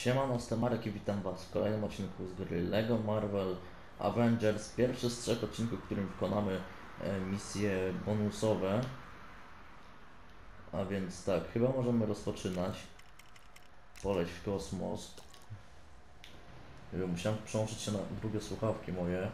Siemano, jestem Marek i witam was w kolejnym odcinku z gry LEGO Marvel Avengers. Pierwszy z 3 odcinków, w którym wykonamy misje bonusowe. A więc tak, chyba możemy rozpoczynać. Poleć w kosmos. Musiałem przełączyć się na drugie słuchawki moje.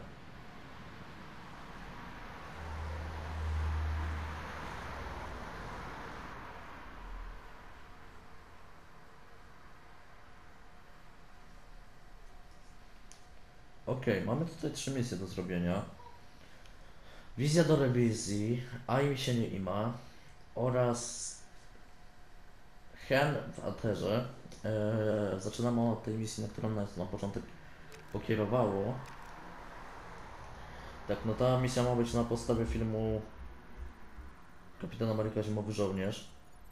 Ok, mamy tutaj 3 misje do zrobienia. Wizja do rewizji, a im się nie ima oraz Hen w Aterze. Zaczynamy od tej misji, na którą nas na początek pokierowało. Tak, no ta misja ma być na podstawie filmu Kapitan Ameryka Zimowy Żołnierz.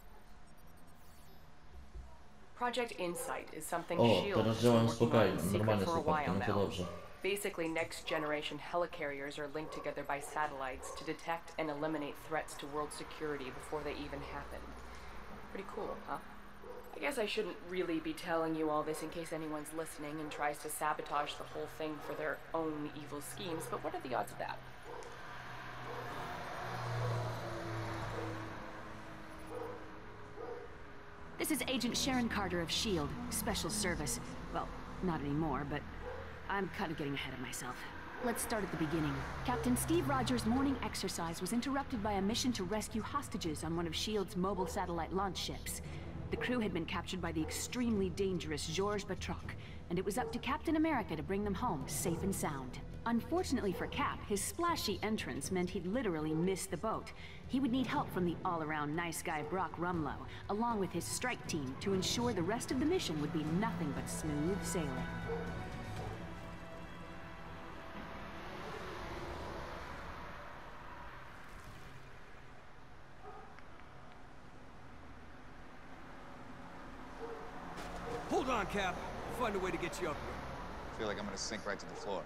Project Insight is something O, S.H.I.E.L.D. teraz has been działają working on spokojnie, in secret normalnie for a słuchawki, while no to now. dobrze. Basically, next generation helicarriers are linked together by satellites to detect and eliminate threats to world security before they even happen. Pretty cool, huh? I guess I shouldn't really be telling you all this in case anyone's listening and tries to sabotage the whole thing for their own evil schemes, but what are the odds of that? This is Agent Sharon Carter of S.H.I.E.L.D., Special Service. Well, not anymore, but I'm kind of getting ahead of myself. Let's start at the beginning. Captain Steve Rogers' morning exercise was interrupted by a mission to rescue hostages on one of S.H.I.E.L.D.'s mobile satellite launch ships. The crew had been captured by the extremely dangerous Georges Batroc, and it was up to Captain America to bring them home safe and sound. Unfortunately for Cap, his splashy entrance meant he'd literally miss the boat. He would need help from the all-around nice guy Brock Rumlow, along with his strike team, to ensure the rest of the mission would be nothing but smooth sailing. Hold on, Cap. I'll find a way to get you up here. I feel like I'm gonna sink right to the floor.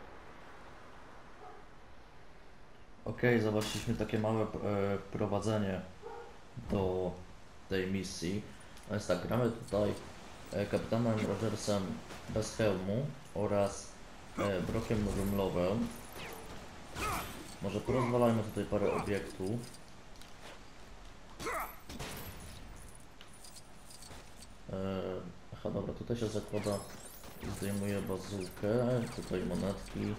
Okej, zobaczyliśmy takie małe wprowadzenie do tej misji. A więc tak, gramy tutaj kapitanem Rogersem bez hełmu oraz Brockiem Rumlowem. Może porozwalajmy tutaj parę obiektów. Aha, dobra, tutaj się zakłada, zdejmuje bazookę, tutaj monetki.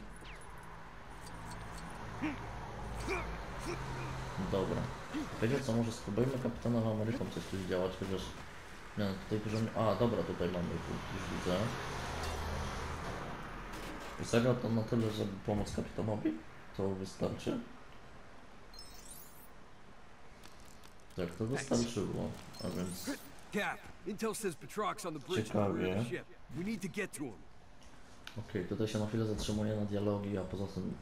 Dobra. Wiecie co, może spróbujmy Kapitanem Ameryką coś tu działać, chociaż... Nie, tutaj poziom... A, dobra, tutaj mamy, tu już widzę. I serio to na tyle, żeby pomóc kapitanowi? To wystarczy? Tak, to wystarczyło, a więc... Cap, intel says Batroc's on the bridge to the rear of the ship. We need to get to him. Okej, tutaj się na chwilę zatrzymuję na dialogi, a poza tym...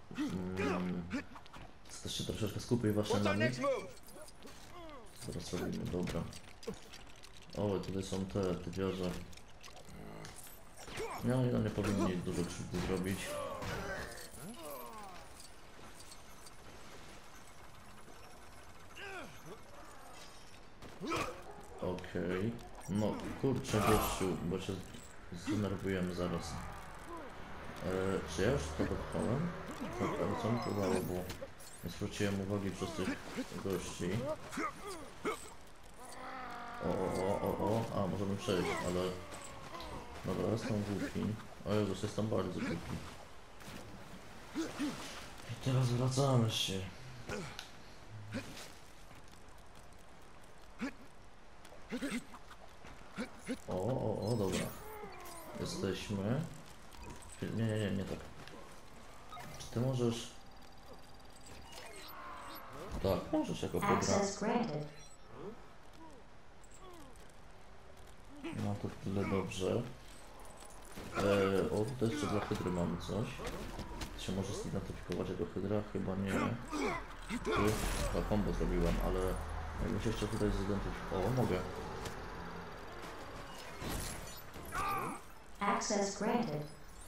Też się troszeczkę skupię właśnie na nich. Teraz robimy, dobra. O, tutaj są te typiarze. No i nie powinni dużo krzywdy zrobić. Okej. No kurczę gościu, bo się zdenerwujemy zaraz. Czy ja już to dopchałem? Tak, ale co mi to dało, bo nie zwróciłem uwagi przez tych gości. O, a możemy przejść, ale... Dobra, jestem głupi. O Jezus, jestem bardzo głupi. I teraz wracamy się. O, dobra. Jesteśmy. Nie tak. Czy ty możesz... Tak, możesz jako program. No to tyle dobrze. O, tutaj jeszcze dla hydry mamy coś. Się może zidentyfikować jako hydra? Chyba nie. Tu chyba combo zrobiłem, ale jakbym się jeszcze tutaj zidentyfikował. O, mogę. Access granted.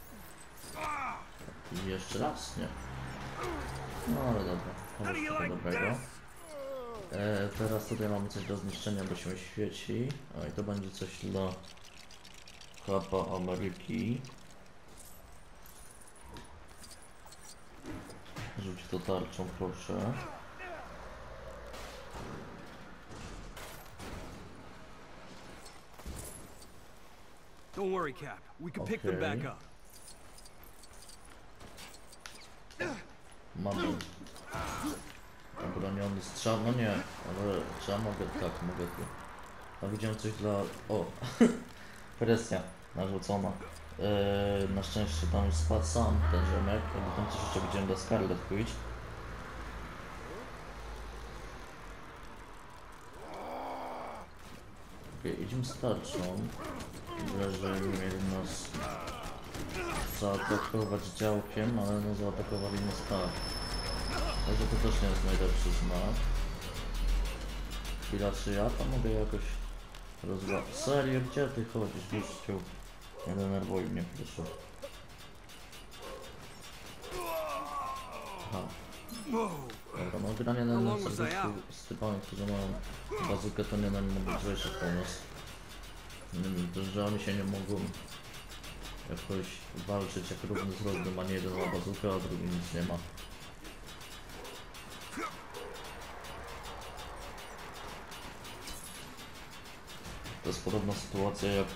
I jeszcze raz? Nie. No ale dobra. To dobrego. Teraz tutaj mamy coś do zniszczenia, bo się świeci. A i to będzie coś dla Kapa Ameryki. Rzuć to tarczą, proszę. Don't worry, Cap. We can pick them back up. Mamy obroniony strzał, no nie, ale czy ja mogę, tak, mogę tu. A widziałem coś dla, o, presja narzucona. Na szczęście tam spadł sam ten ziomek, bo tam coś jeszcze widziałem dla Scarlet Witch. Okej, idziemy z tarczą, że mieli nas zaatakować działkiem, ale no zaatakowali nas tak. Także to też nie jest najlepszy znak. Chwila, czy ja tam mogę jakoś rozwiązać? Serio, gdzie ty chodzisz, gościu? Nie denerwuj mnie, proszę. Aha. Dobra, no granie na serwisku z typami, którzy mają bazookę, to nie nam mogą złejszych po nas. Że oni się nie mogą jakoś walczyć jak równy z równym, a nie jeden ma bazookę, a drugi nic nie ma. To jest podobna sytuacja jak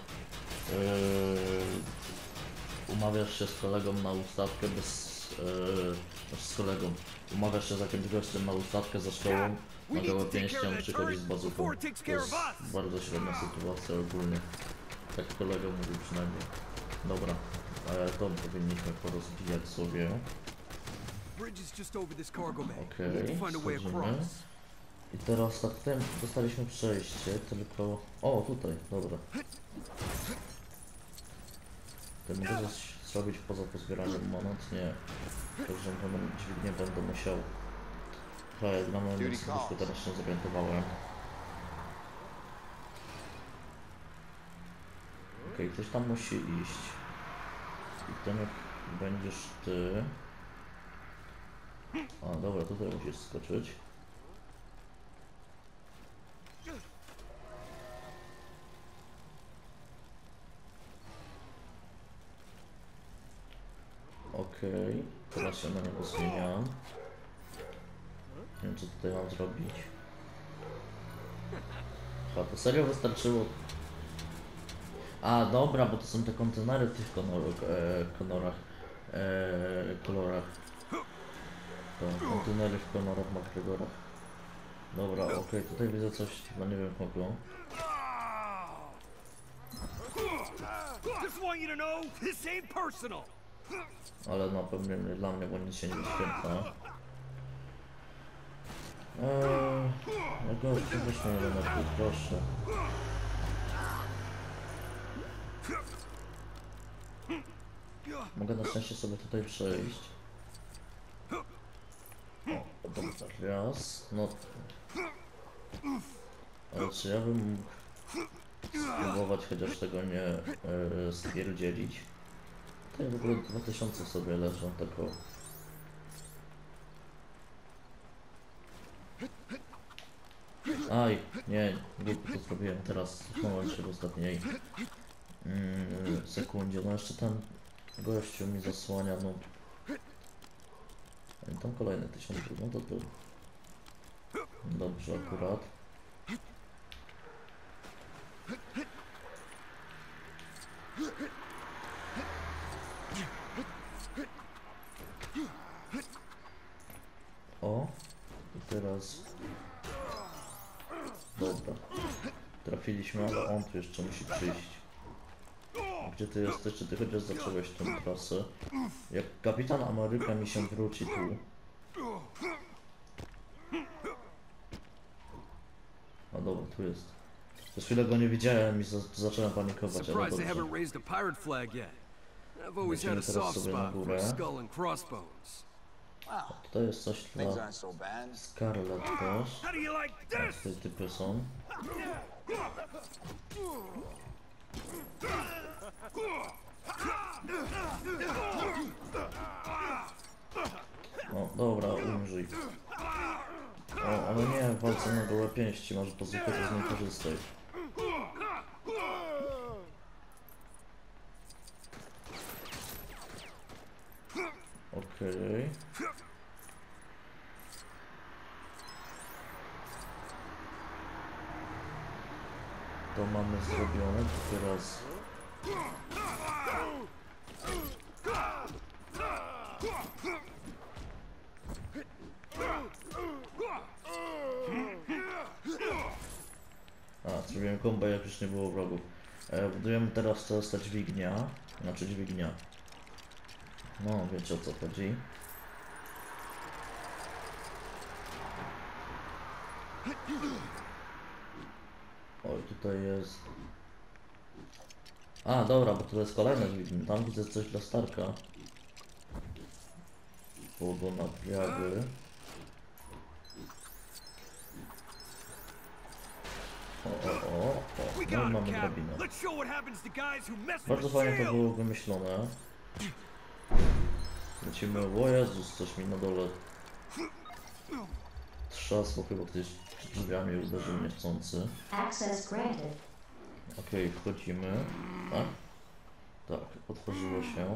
umawiasz się z kolegą na ustawkę z kolegą. Umawiasz się z jakimś gościem na ustawkę za szkołą, na gołe pięści, on przychodzi z bazooką. To jest bardzo średnia sytuacja ogólnie. Tak kolega mówił przynajmniej. Dobra, ale to powinniśmy porozbijać sobie. Okej, wchodzimy. I teraz tak, dostaliśmy przejście, tylko... O, tutaj, dobra. To mogę coś zrobić poza pozbieraniem monet? Nie. Także dźwignię będę musiał... Chyba jak na moment sobie teraz się zorientowałem. Okej, ktoś tam musi iść. I ten jak będziesz ty... A, dobra, tutaj musisz skoczyć. Okej, teraz się na niego zmieniam. Nie wiem, co tutaj mam zrobić. Chyba to serio wystarczyło. A, dobra, bo to są te kontenery w tych kolorach. To kontenery w kolorach McGregorach. Dobra, okej, tutaj widzę coś, chyba nie wiem kogo. Ale na pewno nie dla mnie, bo nic się nie wyświetla. Gościu, weź mnie jeden na proszę. Mogę na szczęście sobie tutaj przejść. O, dobra, raz, no. Ale czy ja bym mógł spróbować chociaż tego nie stwierdzić? Tutaj w ogóle 2000 sobie leżą, tylko... Aj, nie, głupio to zrobiłem teraz, moment się w ostatniej sekundzie. No jeszcze ten gościu mi zasłania, no. I tam kolejne 1000, no to tu. Dobrze akurat. O, i teraz... Dobra. Trafiliśmy, ale on tu jeszcze musi przyjść. Gdzie ty jesteś? Czy ty chociaż zacząłeś tę trasę? Jak Kapitan Ameryka mi się wróci tu... A dobra, tu jest. Przez chwilę go nie widziałem i zacząłem panikować, ale dobrze. Lecimy teraz sobie na górę. Tutaj jest coś dla Scarlet też. Te typy są. O, dobra, umrzyj. O, ale nie, w walce na gołe pięści, może po zwykle z niej korzystaj. Okej. To mamy zrobione, teraz... Zrobiłem kombo, jak już nie było wrogów. Budujemy teraz ta dźwignia. Znaczy dźwignia. No, wiecie o co chodzi. Oj, tutaj jest... A, dobra, bo to jest kolejna dźwignia. Tam widzę coś dla Starka. Wodonapiawy. O, no i mamy drabinę. Bardzo fajnie to było wymyślone. Lecimy, o Jezus, coś mi na dole trzasło, chyba ktoś przed drzwiami uderzył niechcący. Okej, wchodzimy. Tak? Tak, otworzyło się.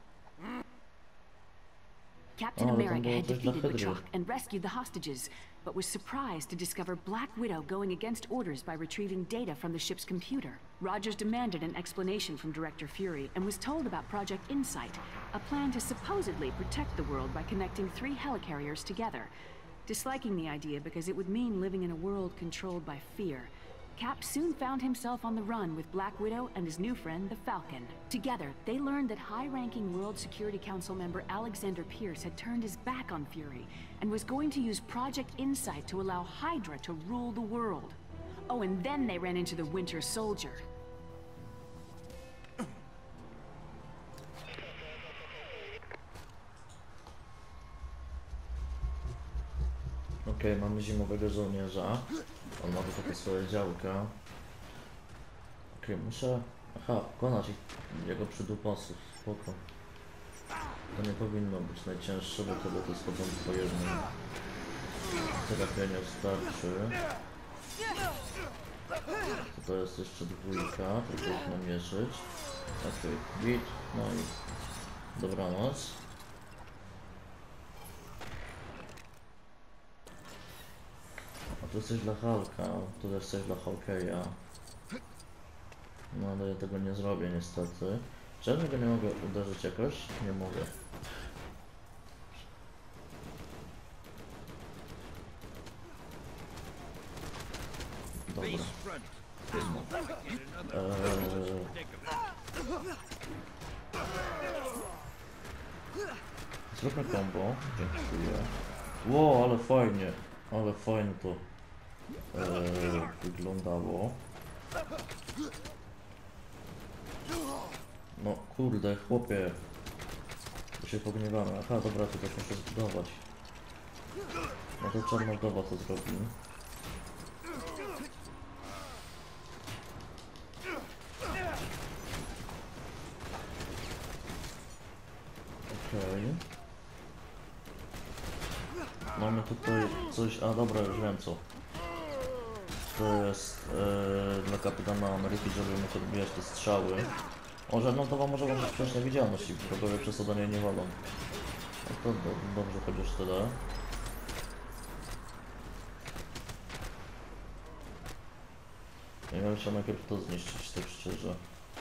Captain America had defeated Witchhawk and rescued the hostages, but was surprised to discover Black Widow going against orders by retrieving data from the ship's computer. Rogers demanded an explanation from Director Fury and was told about Project Insight, a plan to supposedly protect the world by connecting 3 helicarriers together. Disliking the idea because it would mean living in a world controlled by fear, Cap soon found himself on the run with Black Widow and his new friend, the Falcon. Together, they learned that high-ranking World Security Council member Alexander Pierce had turned his back on Fury and was going to use Project Insight to allow Hydra to rule the world. Oh, and then they ran into the Winter Soldier. Okej, mamy zimowego żołnierza. On ma tu takie swoje działka. Okej, muszę... Aha, pokonać jego przydupasów, spoko. To nie powinno być najcięższe, bo to schodzą po jednym. Trafienie starczy. To jest jeszcze dwójka, tylko ich namierzyć. Okej, bit, no i dobranoc. A tu jest coś dla Hulka, tu jest coś dla Hawkeya. No ale ja tego nie zrobię niestety. Czemu go nie mogę uderzyć jakoś? Nie mogę. Dobra. Zróbmy combo. Dziękuję. Wow, ale fajnie. Ale fajnie to wyglądało. No kurde, chłopie. Tu się pogniewamy. Aha, dobra, to też muszę zbudować. No to czarna wdowa to zrobi. Okej. Mamy tutaj coś... A dobra, już wiem co. To jest dla kapitana Ameryki, żeby mógł odbijać te strzały. O, żadną to może być przecież niewidzialność i wrogowie przesadanie nie walą. No to dobrze, chociaż tyle. Ja bym chciał najpierw to zniszczyć, tak szczerze.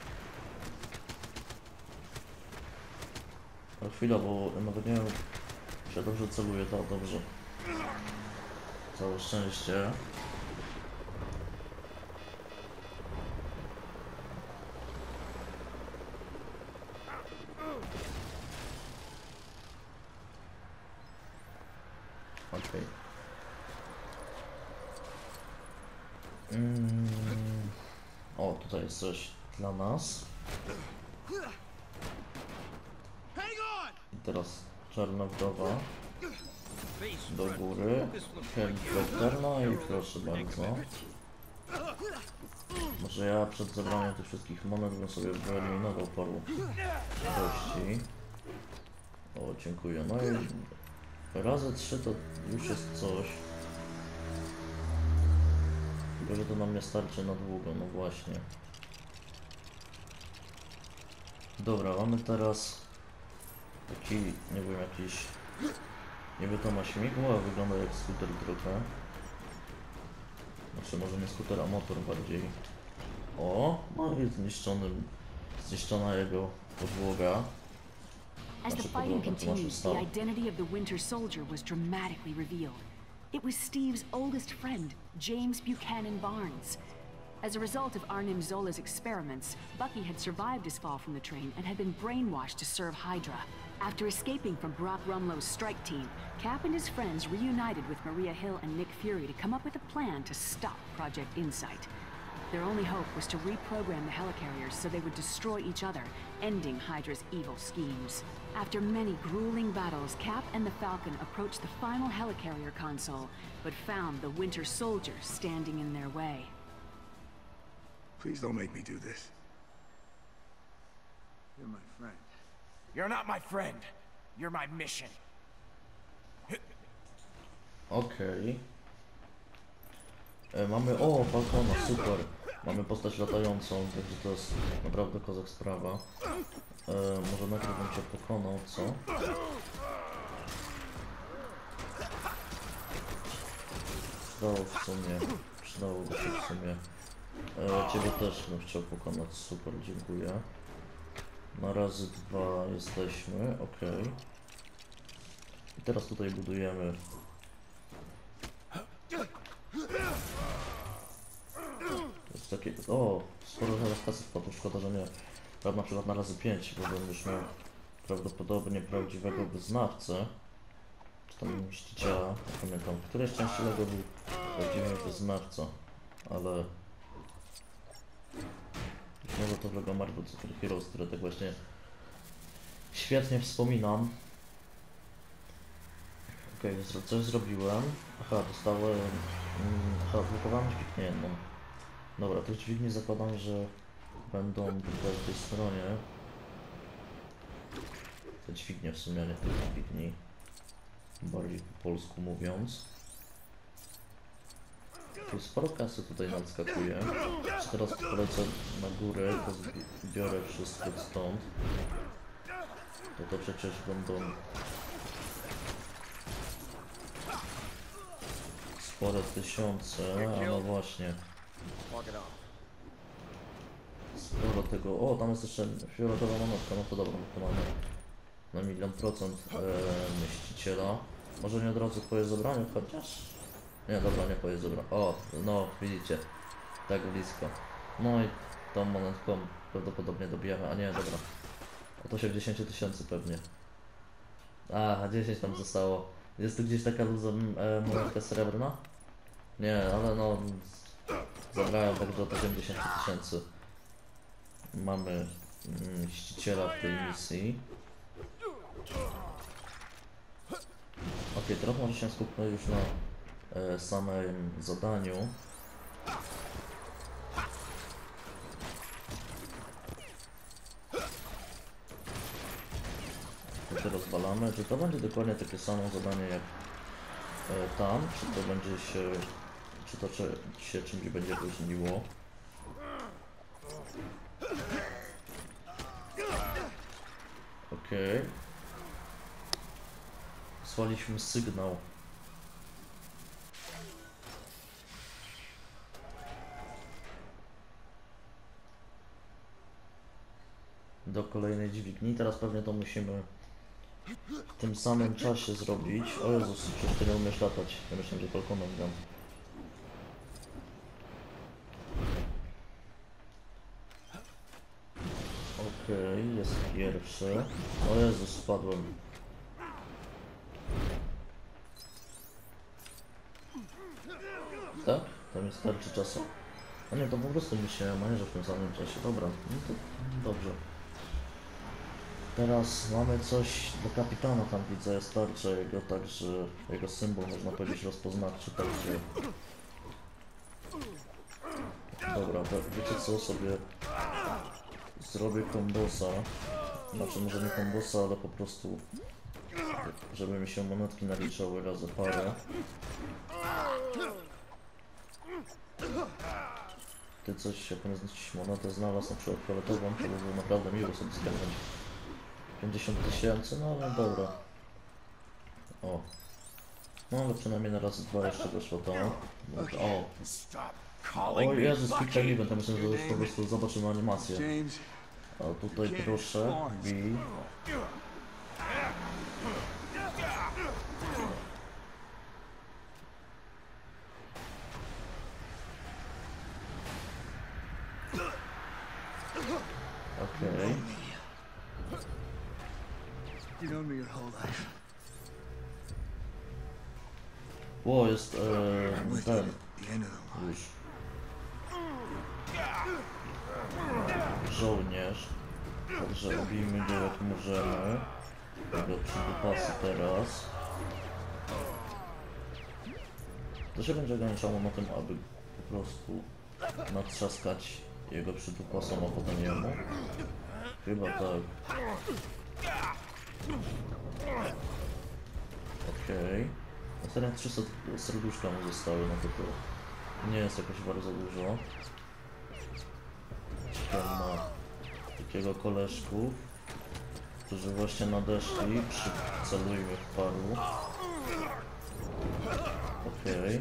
A chwila, bo nawet nie wiem, czy ja dobrze celuję, tak, dobrze. Całe szczęście. Okej. O, tutaj jest coś dla nas. I teraz czarna wdowa. Do góry. Helikopter, no i proszę bardzo. Może ja przed zabraniem tych wszystkich monet bym sobie wyeliminował paru gości. O, dziękuję. No i razy 3 to już jest coś. Tylko, że to nam nie starczy na długo, no właśnie. Dobra, mamy teraz Taki, nie wiem, jakiś... Niby to ma śmigło, a wygląda jak skuter trochę. Znaczy może nie skuter, a motor bardziej. O, no i zniszczona jego podłoga. As the fighting continued, the identity of the Winter Soldier was dramatically revealed. It was Steve's oldest friend, James Buchanan Barnes. As a result of Arnim Zola's experiments, Bucky had survived his fall from the train and had been brainwashed to serve Hydra. After escaping from Brock Rumlow's strike team, Cap and his friends reunited with Maria Hill and Nick Fury to come up with a plan to stop Project Insight. Their only hope was to reprogram the helicarriers so they would destroy each other, ending Hydra's evil schemes. After many grueling battles, Cap and the Falcon approached the final helicarrier console, but found the Winter Soldier standing in their way. Please don't make me do this. You're my friend. You're not my friend. You're my mission. Okej. Mamy... O, Falcona, super. Mamy postać latającą, także to jest naprawdę kozak sprawa. Może najpierw bym cię pokonał, co? Przydałoby się w sumie. Ciebie też bym chciał pokonać, super, dziękuję. Na razy 2 jesteśmy, okej. I teraz tutaj budujemy. To jest takie... O! Sporo zaraz kasy wpadło, szkoda, że nie. Prawda, na przykład na razy 5, bo bym już miał prawdopodobnie prawdziwego wyznawcę. Czy tam mściciela, nie pamiętam. Któreś części Lego był prawdziwy wyznawca, ale... Być może to w Lego Marvel Super Heroes, które tak właśnie świetnie wspominam. Okej, coś zrobiłem. Aha, dostałem... Aha, blokowałem dźwignię jedną. Dobra, tych dźwigni zakładam, że będą tutaj w tej stronie. Te dźwignie w sumie, nie tych dźwigni. Bardziej po polsku mówiąc. Tu sporo kasy tutaj nadskakuje. Teraz polecę na górę, to zbiorę wszystko stąd. To przecież będą spore tysiące, a no właśnie. Sporo tego... O, tam jest jeszcze fioletowa monetka, no to dobra, to mamy na 1.000.000% mściciela. Może nie od razu po jej zebraniu, chociaż... Nie, dobra, nie po jej zebraniu. O, no widzicie, tak blisko. No i tą monetką prawdopodobnie dobijamy, a nie, dobra. O 80 000 pewnie. A, 10 tam zostało. Jest tu gdzieś taka monetka srebrna? Nie, ale no... Zabrałem także od 80 000. Mamy mściciela w tej misji. Ok, teraz może się skupmy już na samym zadaniu. To rozwalamy. Czy to będzie dokładnie takie samo zadanie jak tam? Czy to będzie się... Czy to się czymś będzie różniło? Okej. Wysłaliśmy sygnał. Do kolejnej dźwigni. Teraz pewnie to musimy w tym samym czasie zrobić. O Jezus, przecież ty nie umiesz latać. Ja myślałem, że Falconem gram. Okej, jest pierwszy. O Jezus, spadłem. Tak? To mi starczy czasu. A nie, to po prostu mi się majerze w tym samym czasie. Dobra, no to dobrze. Teraz mamy coś do kapitana, tam widzę starczy jego, także jego symbol można powiedzieć rozpoznawczy, także... Dobra, wiecie co, sobie zrobię kombosa. Znaczy może nie kombosa, ale po prostu żeby mi się monetki naliczały razy parę. Ty coś, jak jakąś monetę znalazł, na przykład fioletową, to by było naprawdę miło sobie zgarnąć. 50 000, no ale dobra. O. No ale przynajmniej na raz dwa jeszcze wyszło to. O. Stop O calling me Jezus, Bucky. Quick Time Event, myślę, że już po prostu zobaczymy animację. James, O tutaj proszę, bij. Okej. you known me your whole life. O, jest I'm with you ten, at the end of the line. już. Żołnierz. Także obijmy go jak możemy. Tego przydupasy teraz. To się będzie ograniczało na tym, aby po prostu natrzaskać jego przydupasom, a potem jemu. Chyba tak. Okej. Na serio 300 serduszka mu zostały, no to nie jest jakoś bardzo dużo. Czekam na takiego koleżków, którzy właśnie nadeszli. Przycelujmy w paru. Okej.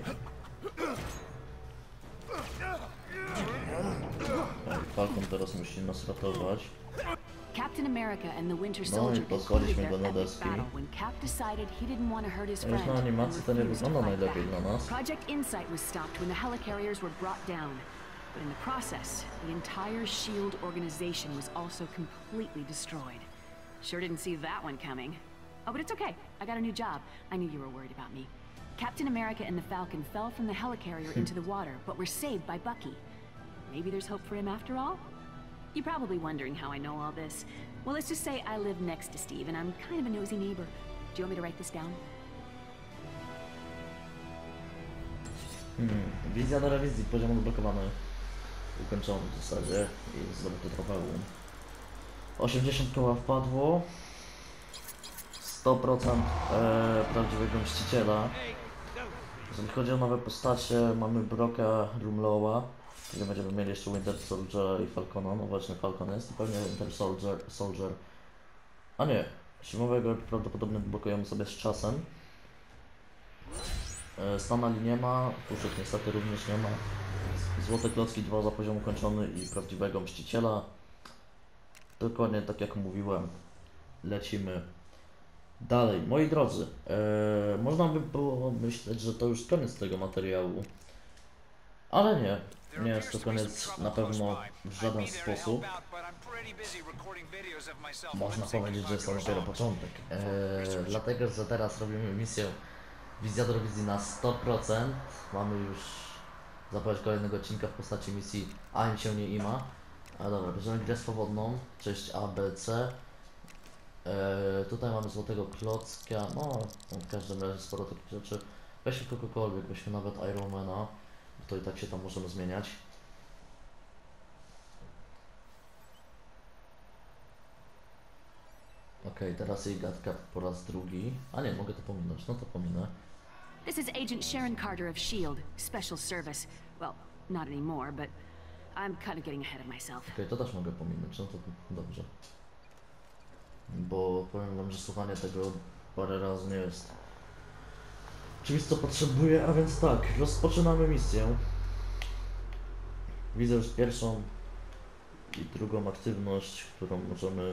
Falcon teraz musi nas ratować. Captain America and the Winter No i Soldier pozwoliśmy concluded go na their epic deski. battle when Cap decided he didn't want to hurt his A już friend na and animacji to nie refused to wygląda fight najlepiej back. dla nas. Project Insight was stopped when the helicarriers were brought down. But in the process, the entire SHIELD organization was also completely destroyed. Sure didn't see that one coming. Oh, but it's okay. I got a new job. I knew you were worried about me. Captain America and the Falcon fell from the helicarrier into the water, but were saved by Bucky. Maybe there's hope for him after all? You're probably wondering how I know all this. Well, let's just say I live next to Steve, and I'm kind of a nosy neighbor. Do you want me to write this down? Wizja do rewizji, poziom odblokowany. Ukończony w zasadzie i zdobyty trofeum. 80 koła wpadło. 100% prawdziwego mściciela. Jeżeli chodzi o nowe postacie, mamy Broka, Rumlowa, gdzie będziemy mieli jeszcze Winter Soldiera i Falcona. No właśnie Falcon jest i pewnie Winter Soldier. A nie, zimowego prawdopodobnie blokujemy sobie z czasem. Stanali nie ma, puszek niestety również nie ma. Złote klocki 2 za poziom ukończony i prawdziwego mściciela. Dokładnie tak jak mówiłem, lecimy dalej. Moi drodzy, można by było myśleć, że to już koniec tego materiału, ale nie, nie jest to koniec na pewno w żaden sposób. Można powiedzieć, że jest to dopiero początek, dlatego że teraz robimy misję Wizja do rewizji na 100%. Mamy już zapowiedź kolejnego odcinka w postaci misji A im się nie ima. Ale dobra, bierzemy grę swobodną, część A, B, C. Tutaj mamy złotego klocka, no w każdym razie sporo takich rzeczy. Weźmy kogokolwiek, weźmy nawet Ironmana, bo to i tak się tam możemy zmieniać. Okej, teraz jej gadka po raz drugi. A nie, mogę to pominąć, no to pominę. This is Agent Sharon Carter of SHIELD, Special Service. Well, not anymore, but I'm kind of getting ahead of myself. Okej, to też mogę pominąć, no to dobrze. Bo powiem wam, że słuchanie tego parę razy nie jest czymś, co potrzebuję, a więc tak, rozpoczynamy misję. Widzę już pierwszą i drugą aktywność, którą możemy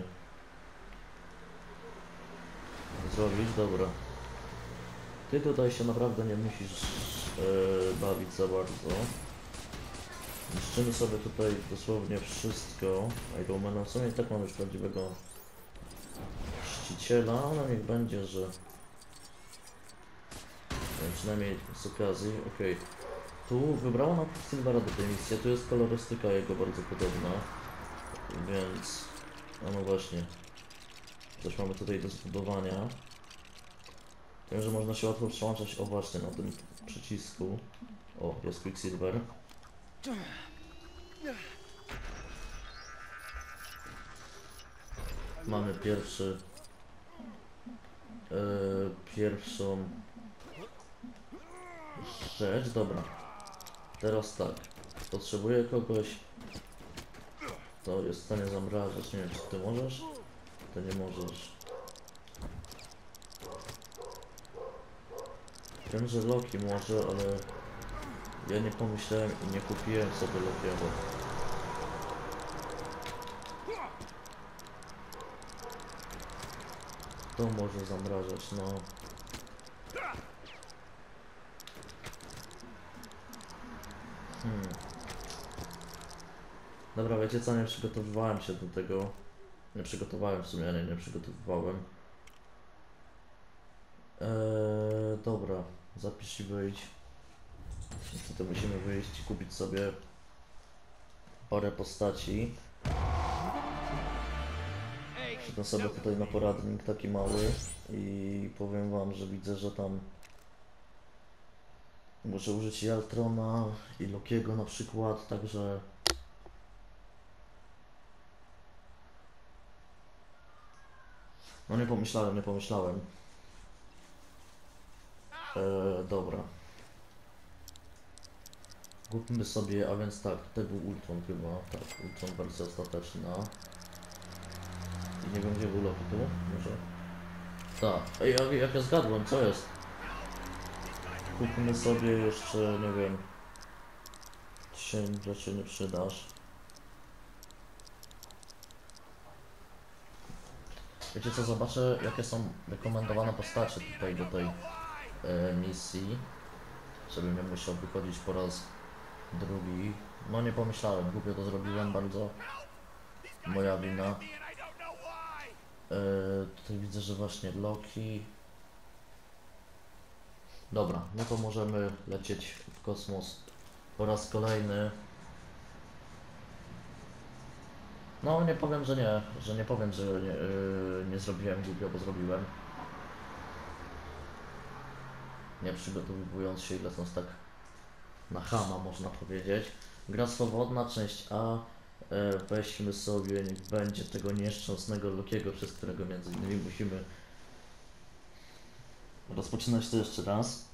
zrobić. Dobra. Ty tutaj się naprawdę nie musisz bawić za bardzo. Niszczymy sobie tutaj dosłownie wszystko. Ironmana w sumie i tak mamy już prawdziwego mściciela, ale niech będzie, że przynajmniej z okazji. Okej. Tu wybrała nam Silvera do tej misji, tu jest kolorystyka jego bardzo podobna, więc no właśnie, coś mamy tutaj do zbudowania. Wiem, że można się łatwo przełączać, o właśnie, na tym przycisku. O, jest Quicksilver. Mamy pierwszą rzecz, dobra. Teraz tak, potrzebuję kogoś, kto jest w stanie zamrażać, nie wiem czy ty możesz. ty nie możesz. Wiem, że Loki może, ale ja nie pomyślałem i nie kupiłem sobie Lokiego. To może zamrażać, no. Dobra, wiecie co, nie przygotowywałem się do tego. Nie przygotowałem w sumie, nie przygotowywałem. Dobra, zapisz i wyjdź. Niestety musimy wyjść i kupić sobie parę postaci. Przyjdę sobie tutaj na poradnik taki mały i powiem wam, że widzę, że tam muszę użyć i Altrona i Lokiego na przykład, także no nie pomyślałem. Dobra. Kupmy sobie, a więc tak, tutaj był Ultron chyba, tak, Ultron wersja ostateczna. I nie wiem gdzie był Loki, tu? Może? Tak, ej, jak ja zgadłem, co jest? Kupmy sobie jeszcze, nie wiem, dzisiaj rzeczy nie przydasz. Wiecie co, zobaczę jakie są rekomendowane postacie tutaj do tej misji, żebym nie musiał wychodzić po raz drugi. No nie pomyślałem, głupio to zrobiłem bardzo, moja wina. Tutaj widzę, że właśnie Loki. Dobra, no to możemy lecieć w kosmos po raz kolejny. No nie powiem, że nie powiem, że nie zrobiłem głupio, bo zrobiłem. Nie przygotowując się, lecąc tak na chama, można powiedzieć. Gra swobodna, część A. Weźmy sobie, niech będzie tego nieszczęsnego Lokiego, przez którego między innymi musimy rozpoczynać to jeszcze raz.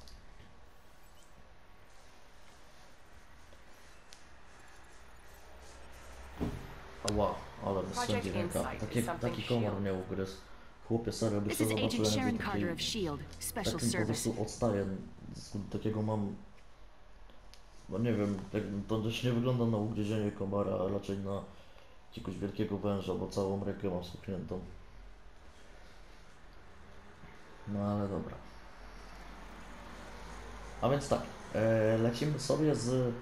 Ała, ale mi swędzi ręka. Taki komar mnie ugryzł. Chłopie, serio, byś to This is zobaczył, Agent Sharon jakby Carter of S.H.I.E.L.D. Special takim po Service. prostu odstaję. Takiego mam... No nie wiem, to też nie wygląda na ugryzienie komara, a raczej na jakiegoś wielkiego węża, bo całą rękę mam spuchniętą. No ale dobra. A więc tak, lecimy sobie z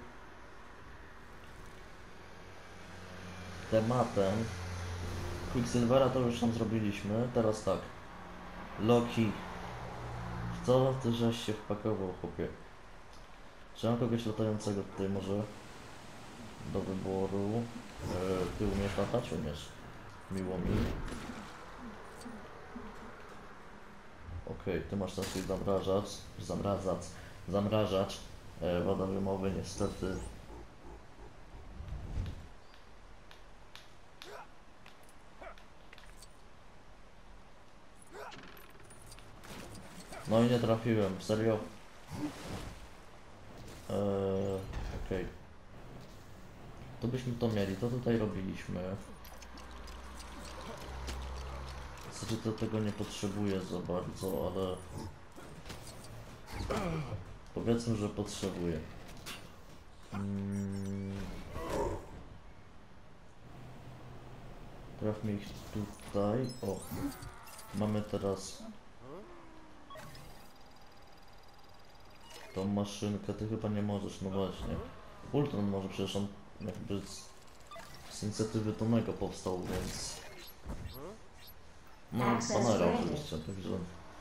tematem. Quicksilvera to już tam zrobiliśmy, teraz tak. Loki. W co ty żeś się wpakował, chłopie? Czy mam kogoś latającego tutaj może do wyboru? Ty umiesz latać? Umiesz. Miło mi. Okej, ty masz ten swój zamrażacz. Wada wymowy niestety. No i nie trafiłem, serio? Okej. To byśmy to mieli, to tutaj robiliśmy. W zasadzie to tego nie potrzebuję za bardzo, ale... Powiedzmy, że potrzebuję. Trafmy ich tutaj. O! Mamy teraz... tą maszynkę, ty chyba nie możesz, no właśnie. Ultron może, przecież on jakby z inicjatywy Tonego powstał, więc... No, Banera oczywiście, także...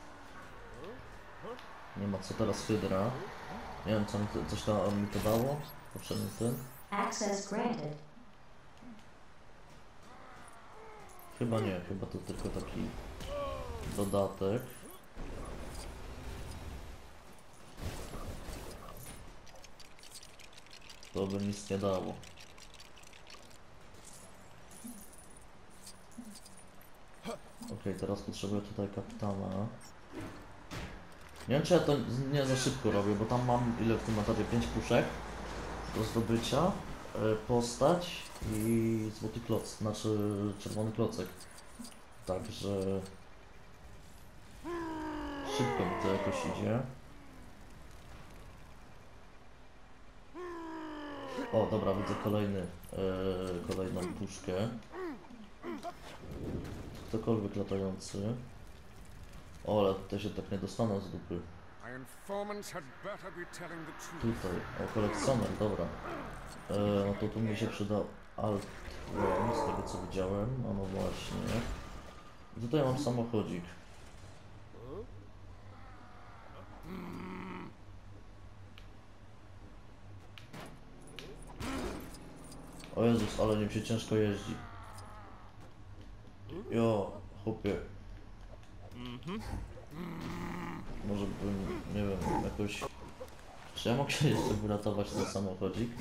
Nie ma co teraz Hydra. Nie wiem, co mi to, coś tam mi to dało? Poprzedni tym? Access granted. Chyba nie, chyba to tylko taki dodatek. To by nic nie dało. Okej, teraz potrzebuję tutaj kapitana. Nie wiem, czy ja to nie za szybko robię, bo tam mam ile w tym etapie? 5 puszek do zdobycia, postać i złoty kloc, znaczy czerwony klocek. Także szybko mi to jakoś idzie. O, dobra, widzę kolejną puszkę. Ktokolwiek latający. O, ale tutaj się tak nie dostaną z dupy. Tutaj, o, kolekcjoner, dobra. No to tu mi się przyda Alt z tego co widziałem. No właśnie. I tutaj mam samochodzik. O Jezus, ale nim się ciężko jeździ. Jo, chłopie. Może bym, nie wiem, jakoś... Czy ja mogę jeszcze wyratować ten samochodzik?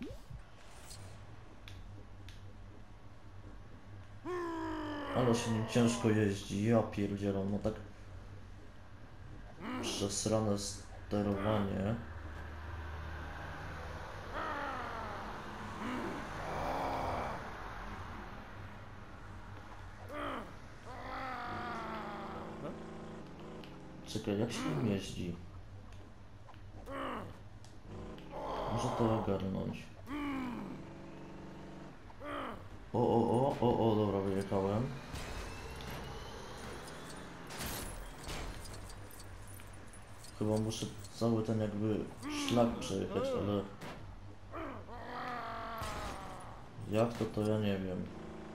Ale się nim ciężko jeździ, ja pierdzielę, no tak... Przesrane sterowanie. Czekaj, jak się nim jeździ? Może to ogarnąć. O, dobra, wyjechałem. Chyba muszę cały ten jakby szlak przejechać, ale... Jak to ja nie wiem.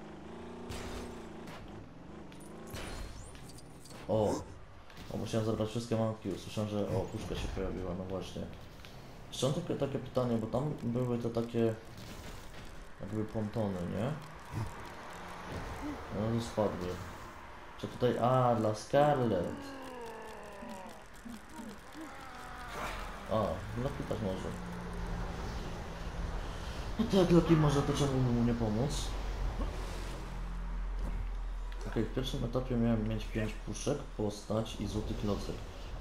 O, musiałem zabrać wszystkie mapki, usłyszałem, że o, puszka się pojawiła, no właśnie. Jeszcze mam tylko takie pytanie, bo tam były te takie jakby pontony, nie? No i spadły. Czy tutaj, dla Scarlet. Loki też może. No tak, Loki może, to czemu mu nie pomóc? Okej, w pierwszym etapie miałem mieć 5 puszek, postać i złoty klocek.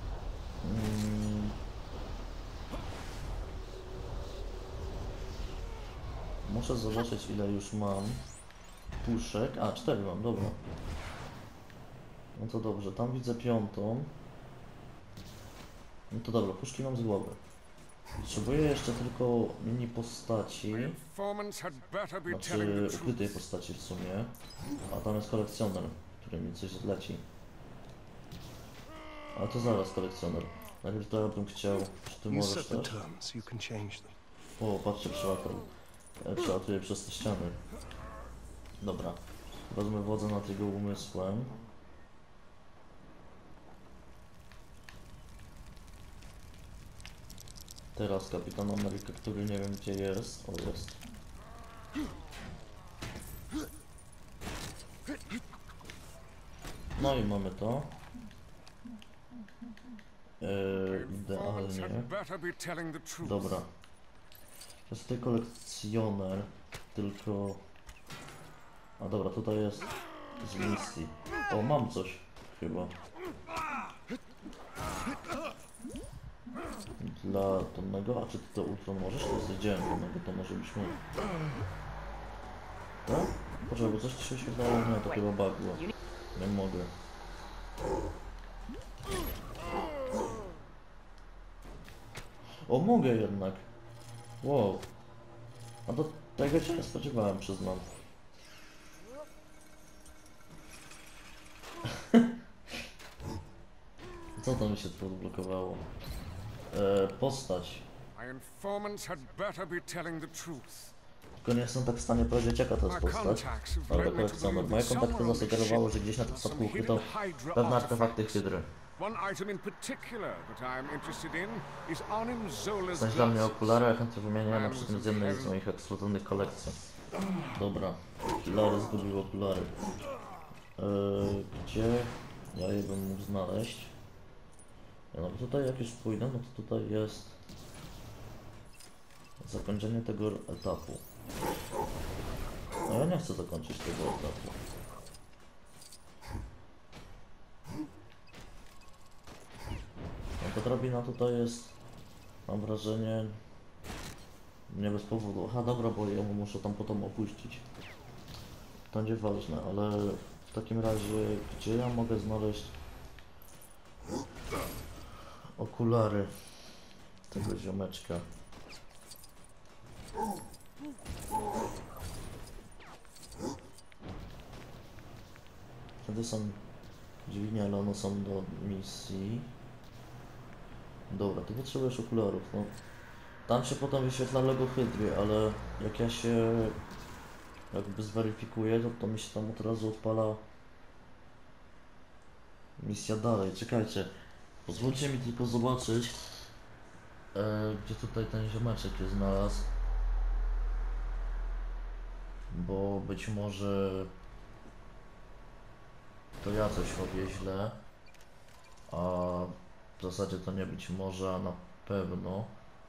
Muszę zobaczyć ile już mam puszek. 4 mam, dobra. No to dobrze, tam widzę 5. No to dobra, puszki mam z głowy. Potrzebuję jeszcze tylko mini postaci. Znaczy ukrytej postaci w sumie. A tam jest kolekcjoner, który mi coś zleci. Ale to zaraz kolekcjoner. Najpierw to ja bym chciał, czy ty możesz też? O, patrzcie, przelatuje przez te ściany. Dobra. Wezmę wodzę nad jego umysłem. Teraz Kapitan Ameryka, który nie wiem gdzie jest. O, jest. No i mamy to. Idealnie. Dobra. To jest tutaj kolekcjoner, tylko... dobra, tutaj jest z misji. O, mam coś chyba. Dla Tomego, a czy ty to Ultron możesz? To jest dzień Tomego, to może być mój. Tak? Poczekaj, bo coś ci się wyświetlało, nie, to chyba bagło. Nie mogę. O, mogę jednak. Wow. A do tego się nie spodziewałem, przyznam. Co tam mi się tu odblokowało? Postać. Tylko nie jestem tak w stanie powiedzieć jaka to jest postać. Ale kolekcjoner. Moje kontakty zasugerowały, że gdzieś na tym statku ukryto pewne artefakty Hydry. Znajdź dla mnie okulary, a chętnie wymienię na przykład z jednej z moich ekskluzywnych kolekcji. Dobra, okulary, zgubił okulary. Gdzie ja je bym mógł znaleźć? No bo tutaj jak już pójdę, no to tutaj jest zakończenie tego etapu. No ja nie chcę zakończyć tego etapu. No to drabina tutaj jest, mam wrażenie, nie bez powodu. Aha, dobra, bo ja muszę tam potem opuścić. To nieważne, ale w takim razie, gdzie ja mogę znaleźć okulary tego ziomeczka? Kiedy są dźwignie, ale one są do misji. Dobra, ty potrzebujesz okularów, no. Tam się potem wyświetla logo Hydry, ale jak ja się jakby zweryfikuję, to mi się tam od razu odpala misja dalej. Czekajcie, pozwólcie mi tylko zobaczyć, gdzie tutaj ten ziomeczek się znalazł. Bo być może to ja coś robię źle, a w zasadzie to nie być może, a na pewno.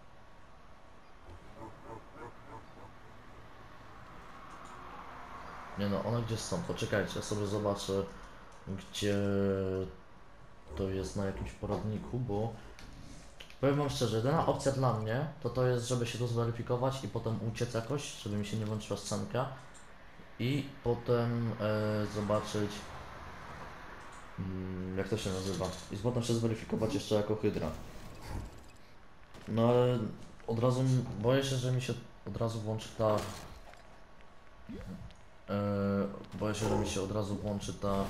Nie no, one gdzieś są, poczekajcie, ja sobie zobaczę, gdzie to jest na jakimś poradniku, bo powiem wam szczerze, jedyna opcja dla mnie to jest, żeby się to zweryfikować i potem uciec jakoś, żeby mi się nie włączyła scenka i potem zobaczyć, jak to się nazywa, i potem się zweryfikować jeszcze jako Hydra. No ale od razu boję się, że mi się od razu włączy ta boję się, że mi się od razu włączy ta,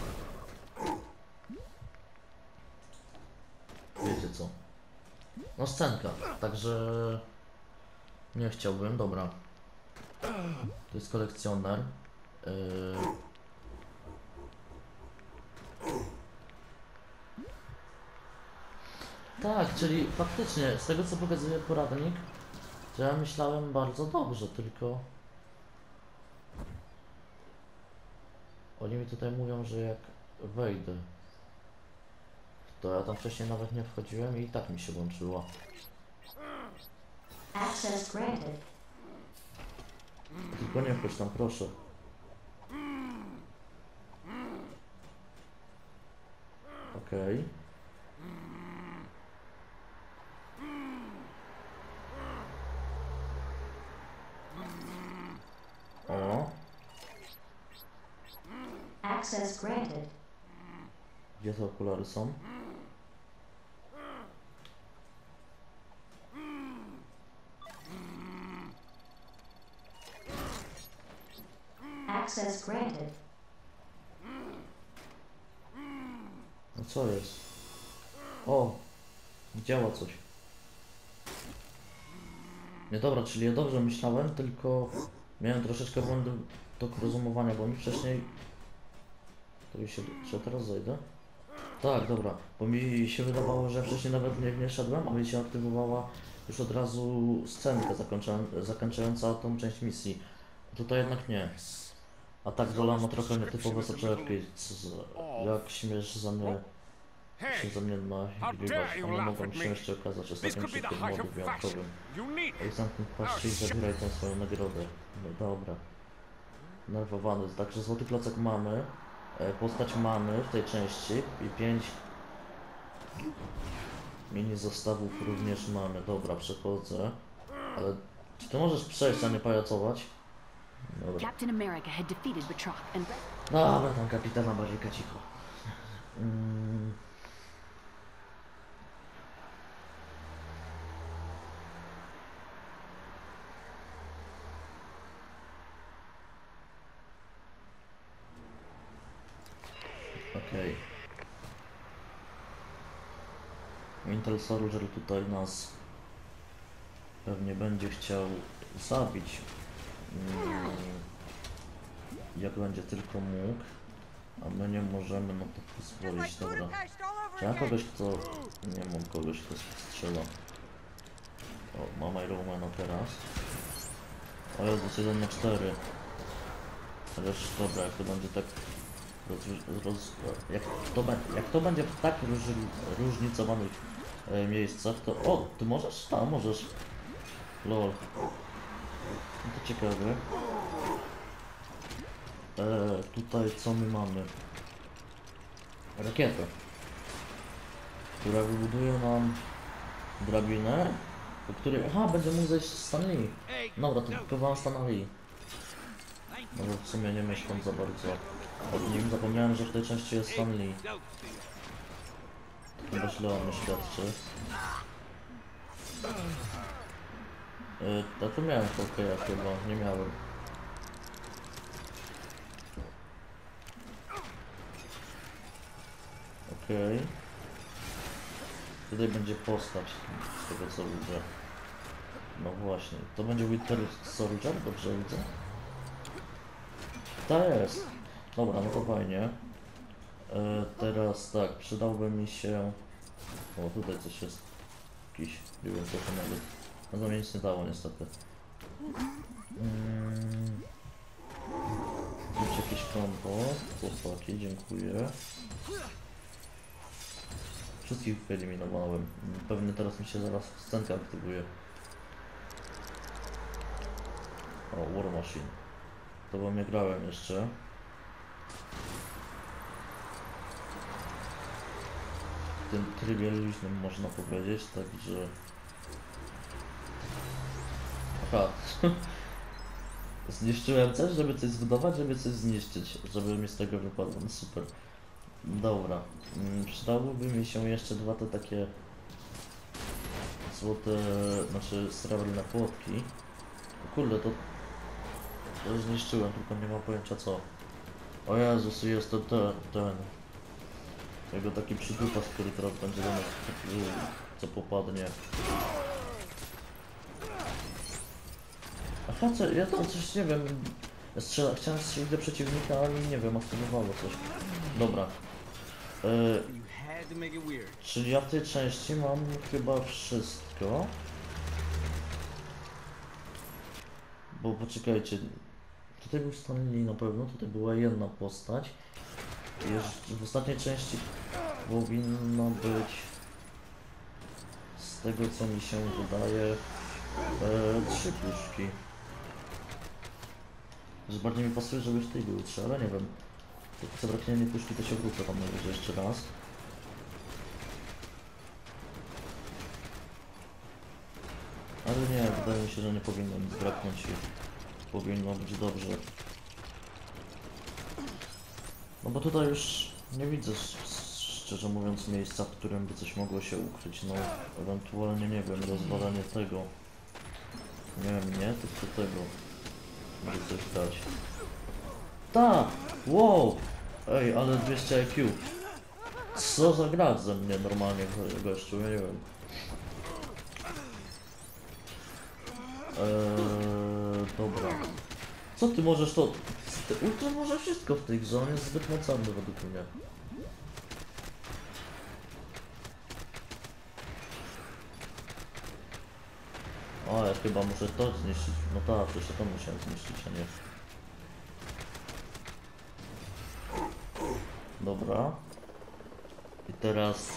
wiecie co, no scenka, także nie chciałbym. Dobra, to jest kolekcjoner. Tak, czyli faktycznie z tego co pokazuje poradnik, to ja myślałem bardzo dobrze, tylko oni mi tutaj mówią, że jak wejdę, to ja tam wcześniej nawet nie wchodziłem i tak mi się włączyło. Access granted. Tylko nie wchodź tam, proszę. Okej. O, Access granted. gdzie te okulary są? Access granted. No co jest? O, działa coś. Nie dobra, czyli ja dobrze myślałem, tylko miałem troszeczkę błędu do rozumowania, bo mi wcześniej... To mi się... Czy ja teraz zejdę? Tak, dobra, bo mi się wydawało, że wcześniej nawet nie szedłem, a mi się aktywowała już od razu scenka zakończająca tą część misji. Tutaj jednak nie. A tak Zola ma trochę nietypowe soczewki, jak śmiesz za mnie się ze mnie nagrywać, one mogą się jeszcze okazać ostatnim szybkim modu wyjątkowym. Ej, zamknij paszczy i zabieraj tę swoją nagrodę. No dobra. Nerwowany, także złoty klocek mamy, postać mamy w tej części i 5 mini zestawów również mamy. Dobra, przechodzę, ale czy ty możesz przejść, a nie pajacować? Dobra. Captain America had defeated Batroc and... Dobra, tam kapitana Barrika, cicho. Okej. Winter Soldier tutaj nas pewnie będzie chciał zabić, jak będzie tylko mógł, a my nie możemy na to pozwolić. Dobra, czy ja kogoś, kto... nie mam kogoś, kto strzela. O, mam Iron Mana teraz. O, jest 1 na 4. Chociaż dobra, jak to będzie tak jak to będzie w tak różnicowanych miejscach, to... O, ty możesz? Tak, możesz. Lol. No to ciekawe. Tutaj co my mamy? Rakietę, która wybuduje nam drabinę, po której... Aha, będzie mógł zejść Stan Lee. Dobra, to kupowałem Stan Lee. No bo w sumie nie myślę za bardzo. od nim. Zapomniałem, że w tej części jest Stan Lee. Chyba źle o mnie świadczy. A tu miałem Hawkeye'a chyba, nie miałem. Okej. Tutaj będzie postać, z tego co widzę. No właśnie, to będzie Winter Soldier, dobrze widzę? To jest. Dobra, no to fajnie. Teraz tak, przydałby mi się... O, tutaj coś jest. Jakiś, nie wiem co to nawet. No to mi nic nie dało niestety. Mieć jakieś combo. Chłopaki, dziękuję. Wszystkich wyeliminowałem. Pewnie teraz mi się zaraz scenka aktywuje. O, War Machine. To bo nie grałem jeszcze. W tym trybie luźnym można powiedzieć, także... Aha. Zniszczyłem coś, żeby coś zbudować, żeby coś zniszczyć, żeby mi z tego wypadło. No super. Dobra. Przydałoby mi się jeszcze dwa te takie złote, znaczy srebrne płotki. Kurde, to zniszczyłem, tylko nie mam pojęcia co. O Jezus, jest to ten. Jego taki przydupas, który teraz będzie do nas co popadnie. Aha, co, ja tam coś nie wiem. Chciałem strzelić do przeciwnika, ale nie wiem, aktywowało coś. Dobra. Czyli ja w tej części mam chyba wszystko. Bo poczekajcie. Tutaj był Stan Lee na pewno, tutaj była jedna postać. W ostatniej części powinno być, z tego co mi się wydaje, 3 puszki. Że bardziej mi pasuje, żeby w tej były 3, ale nie wiem. Jak zabraknie mi puszki, to się wrócę tam najwyżej jeszcze raz. Ale nie, wydaje mi się, że nie powinno nic braknąć i powinno być dobrze. No bo tutaj już nie widzę, szczerze mówiąc, miejsca, w którym by coś mogło się ukryć. No, ewentualnie, nie wiem, rozwalanie tego. Nie wiem, nie, tylko tego. Może coś dać. Tak! Wow! Ej, ale 200 IQ. Co za grać ze mnie normalnie, gościu, ja nie wiem. Dobra. Co ty możesz to... Ultra może wszystko w tej grze, on jest zbyt mocarny według mnie. O, ja chyba muszę to zniszczyć. No tak, przecież to musiałem zniszczyć, a nie... Dobra. I teraz...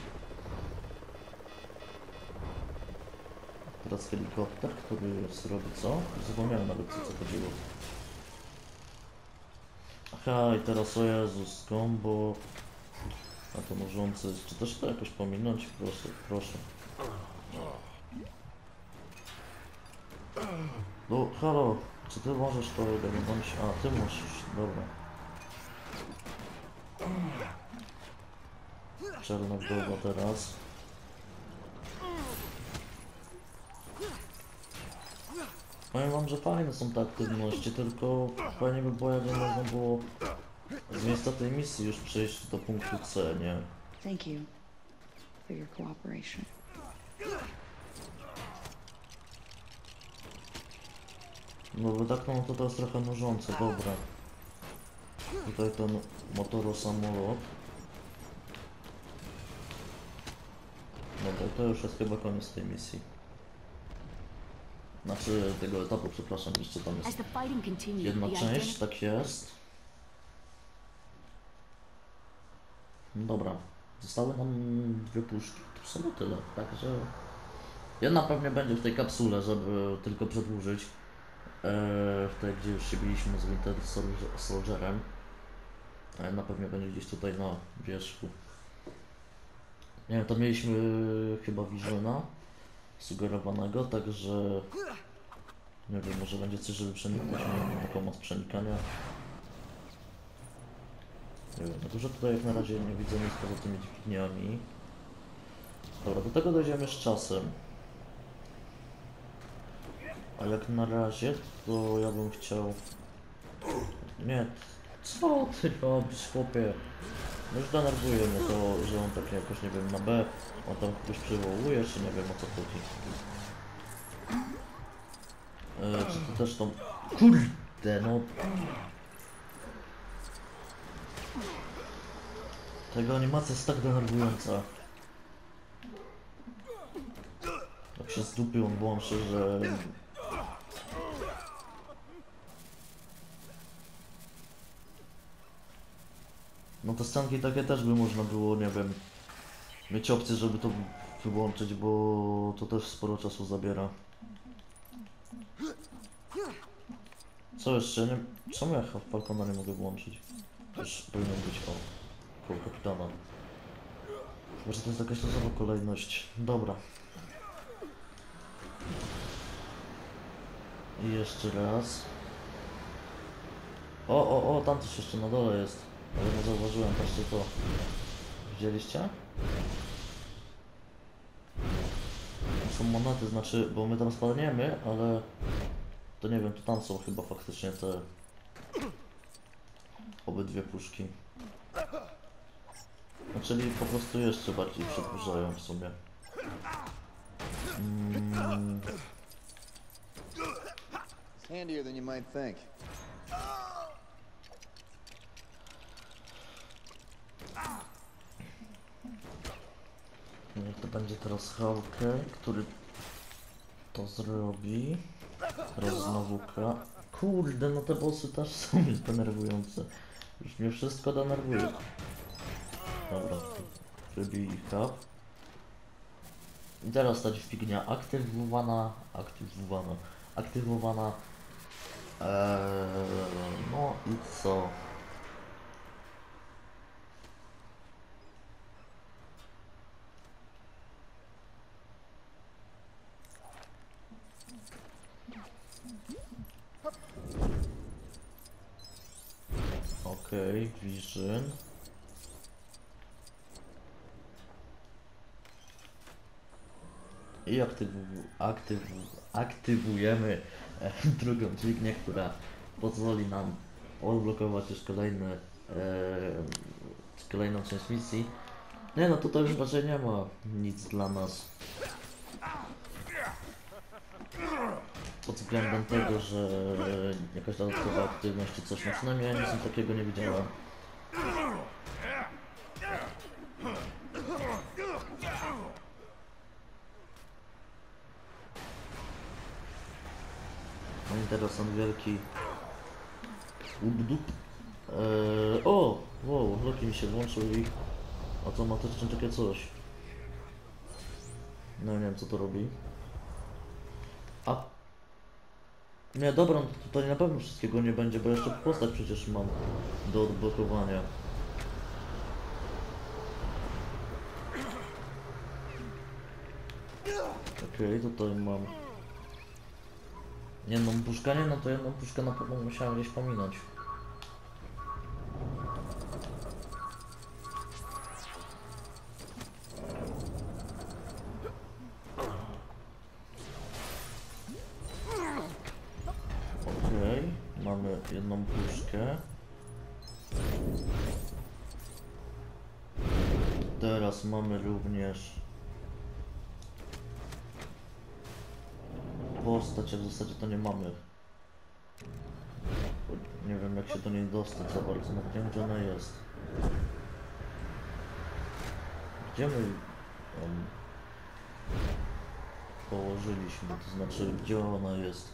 Teraz helikopter, który robi co? Zapomniałem nawet co chodziło. Aha, i teraz o Jezus, combo. A to możący. Czy też to jakoś pominąć? Proszę, proszę. No, halo, czy ty możesz to ogarnąć? A, ty musisz, dobra. Czarna wdowa teraz. Powiem wam, że fajne są te aktywności, tylko fajnie by było, jakby można było z miejsca tej misji już przejść do punktu C, nie? Thank you for your cooperation. No bo tak no to jest trochę nużące, dobra. Tutaj ten motorosamolot. Dobra, to już jest chyba koniec tej misji. Znaczy tego etapu, przepraszam, jeszcze tam jest jedna część, tak jest. No dobra, zostały nam 2 puszki, to w sumie tyle, także... Jedna pewnie będzie w tej kapsule, żeby tylko przedłużyć. W tej, gdzie już się biliśmy z Winter Soldierem. A jedna pewnie będzie gdzieś tutaj na wierzchu. Nie wiem, to mieliśmy chyba Visiona sugerowanego, także nie wiem, może będzie coś, żeby przeniknąć, mieć taką moc przenikania. Nie wiem, na górze tutaj jak na razie nie widzę nic poza tymi dźwigniami. Dobra, do tego dojdziemy z czasem. A jak na razie, to ja bym chciał... Nie, co ty robisz, chłopie? No już denerwuje mnie to, że on tak jakoś, nie wiem, na B, on tam kogoś przywołuje, czy nie wiem o co chodzi. Czy to też tą... Kurde, no... Tego animacja jest tak denerwująca. Jak się z dupy on włączy, że... No te scenki takie też by można było, nie wiem, mieć opcję, żeby to wyłączyć, bo to też sporo czasu zabiera. Co jeszcze? Nie... Czemu ja Falcona nie mogę włączyć? Też powinien być koło kapitana. Chyba, że to jest jakaś losowa kolejność. Dobra. I jeszcze raz. O, tam coś jeszcze na dole jest. Ale nie zauważyłem, patrzcie to. Widzieliście? To są monety, znaczy, bo my tam spadniemy, ale... To nie wiem, to tam są chyba faktycznie te... Obydwie puszki. No, czyli po prostu jeszcze bardziej przedłużają w sumie. Handier than you might think. Niech to będzie teraz Hawkeye, który to zrobi. Teraz znowu K. Kurde, no te bossy też są denerwujące. Już mnie wszystko denerwuje. Dobra, wybij ich up. I teraz ta dźwignia aktywowana. No i co? Okej, Vision. I aktywujemy drugą dźwignię, która pozwoli nam odblokować już kolejną część misji. Nie no, tutaj już raczej nie ma nic dla nas. Pod względem tego, że jakaś dodatkowa aktywność czy coś, no przynajmniej ja nic takiego nie widziałem. No i teraz on wielki ubdup. O! Wow, Loki mi się włączył i automatycznie takie coś. No nie wiem co to robi. A nie, dobra, no tutaj na pewno wszystkiego nie będzie, bo jeszcze postać przecież mam do odblokowania. Okej, tutaj mam jedną puszkę, nie, no to jedną puszkę na pewno musiałem gdzieś pominąć. Okej, mamy jedną puszkę. Teraz mamy również postać, a w zasadzie to nie mamy. Nie wiem jak się do niej dostać za bardzo, no wiem gdzie ona jest. Gdzie my ją położyliśmy, to znaczy gdzie ona jest.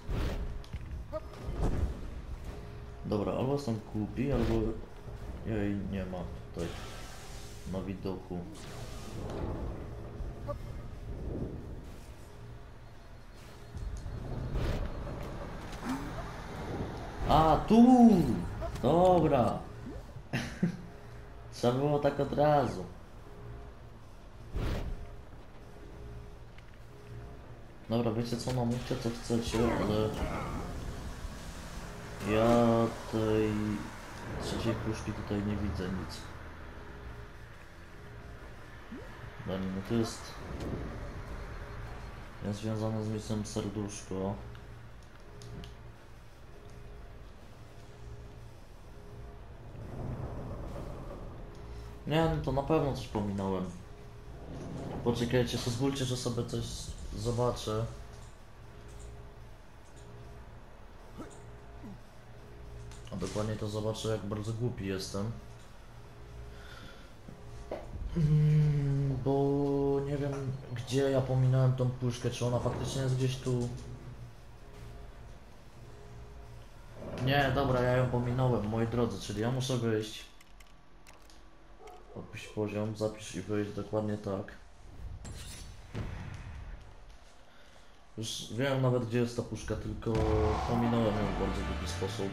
Dobra, albo są kupi, albo jej nie ma tutaj na widoku. A, tu! Dobra. Trzeba było tak od razu. Dobra, wiecie co, no mówcie co chcecie, ale... Ja tej trzeciej puszki tutaj nie widzę nic. Dla mnie to jest związane z miejscem serduszko. Nie, no to na pewno coś pominąłem. Poczekajcie, pozwólcie, że sobie coś zobaczę. A dokładnie to zobaczę, jak bardzo głupi jestem. Bo nie wiem, gdzie ja pominąłem tą puszkę, czy ona faktycznie jest gdzieś tu. Nie, dobra, ja ją pominąłem, moi drodzy, czyli ja muszę wyjść. Opuść poziom, zapisz i wyjść, dokładnie tak. Już wiem nawet, gdzie jest ta puszka, tylko pominąłem ją w bardzo głupi sposób.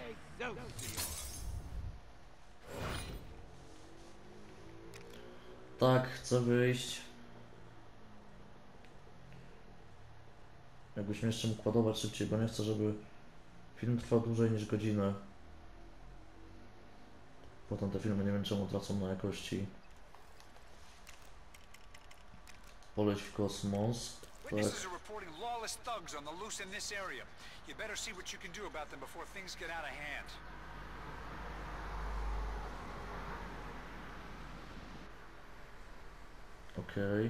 Tak, chcę wyjść. Jakbyśmy jeszcze mógł ładować szybciej, bo nie chcę, żeby film trwał dłużej niż godzinę. Potem te filmy nie wiem czemu tracą na jakości. Poleć w kosmos. Tak. Witnesses are reporting lawless thugs on the loose in this area. You better see what you can do about them before things get out of hand. Okej.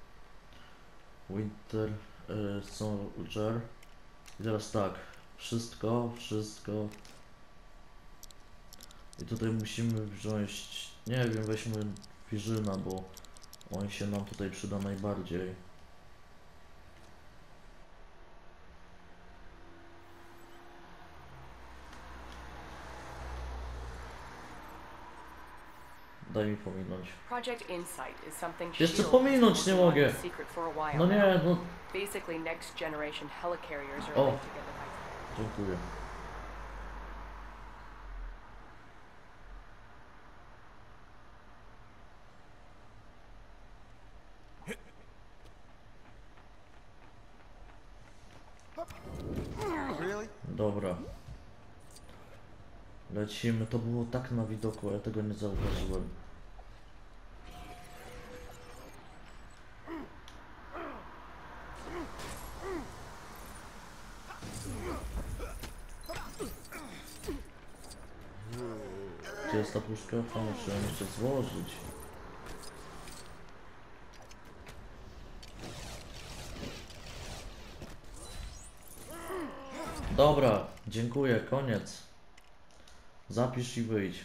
Winter Soldier. I teraz tak. Wszystko. I tutaj musimy wziąć, nie wiem, weźmy Wirzyna, bo on się nam tutaj przyda najbardziej. Daj mi pominąć. Project Insight is something Jeszcze Shield pominąć has nie been mogę. a secret for a while No now. nie, no. Basically, next generation helicarriers are O. linked together by... Dziękuję. Dobra. Lecimy, to było tak na widoku, a ja tego nie zauważyłem. Gdzie jest ta puszka? A muszę ją jeszcze złożyć. Dobra, dziękuję, koniec. Zapisz i wyjdź.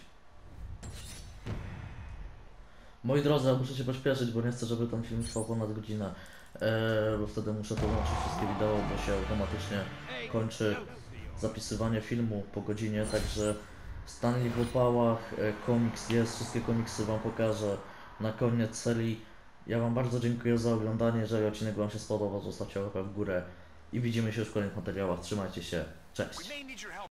Moi drodzy, ja muszę się pośpieszyć, bo nie chcę, żeby ten film trwał ponad godzinę. Bo wtedy muszę połączyć wszystkie wideo, bo się automatycznie kończy zapisywanie filmu po godzinie, także Stanley w opałach, komiks jest, wszystkie komiksy wam pokażę na koniec serii. Ja wam bardzo dziękuję za oglądanie, jeżeli odcinek wam się spodobał, zostawcie łapę w górę i widzimy się już w kolejnych materiałach. Trzymajcie się, cześć!